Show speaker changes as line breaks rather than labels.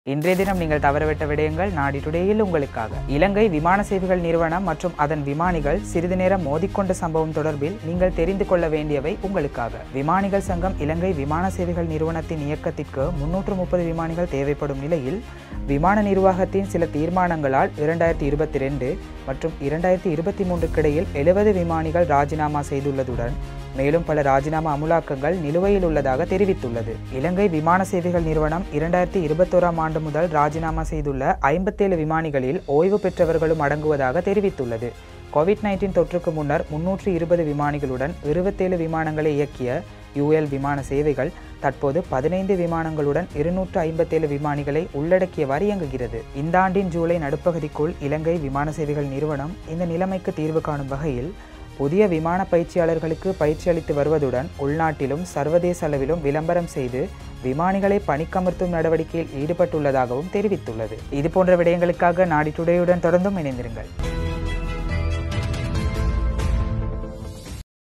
இன்றைய தினம் நீங்கள் தவறவிட்ட விடயங்கள் நாடி டுடேயில் உங்களுக்காக. இலங்கை விமான சேவைகள் நிறுவனம் மற்றும் அதன் விமானிகள் சிறிது நேரம் மோதிக்கொண்ட சம்பவம் தொடர்பில் நீங்கள் தெரிந்து கொள்ள வேண்டியவை உங்களுக்காக. விமானிகள் சங்கம் இலங்கை விமான சேவைகள் நிறுவனத்தின் இயக்கத்திற்கு 330 விமானிகள் தேவைப்படும் நிலையில் விமான நிர்வாகத்தின் சில தீர்மானங்களால் 2022 மற்றும் 2023 இடையில் 70 விமானிகள் ராஜினாமா செய்துள்ளதுடன் மேலும் பல ராஜினாமா அமுலாக்கங்கள் நிலுவையில் உள்ளதாக தெரிவித்துள்ளது. இலங்கை விமான சேவைகள் நிறுவனம் 2021ஆம் ஆண்டு முதல் ராஜினாமா செய்துள்ள 57 விமானிகளில் ஓய்வு பெற்றவர்களும் அடங்குவதாக தெரிவித்துள்ளது. கோவிட்-19 தொற்றுக்கு முன்னர் 320 விமானிகளுடன் 27 விமானங்களை இயக்கிய UL விமான சேவைகள் தற்போது 15 விமானங்களுடன் 257 விமானிகளை உள்ளடக்கியவாறு இயங்குகிறது. இந்த ஆண்டின் ஜூலை நடுப்பகுதிக்குள் இலங்கை விமான சேவைகள் நிறுவனம் இந்த நிலைமைக்கு தீர்வு காணும் வகையில் புதிய விமான பயிற்சியாளர்களுக்கு பயிற்சி அளித்து வருவதுடன் உள்நாட்டிலும் சர்வதேச அளவிலும் விளம்பரம் செய்து விமானிகளை பணிக்கமர்த்தும் நடவடிக்கையில் ஈடுபட்டுள்ளதாகவும் தெரிவித்துள்ளது. இதுபோன்ற விடயங்களுக்காக நாடி டுடேயுடன் தொடர்ந்தும் இணைந்திருங்கள்.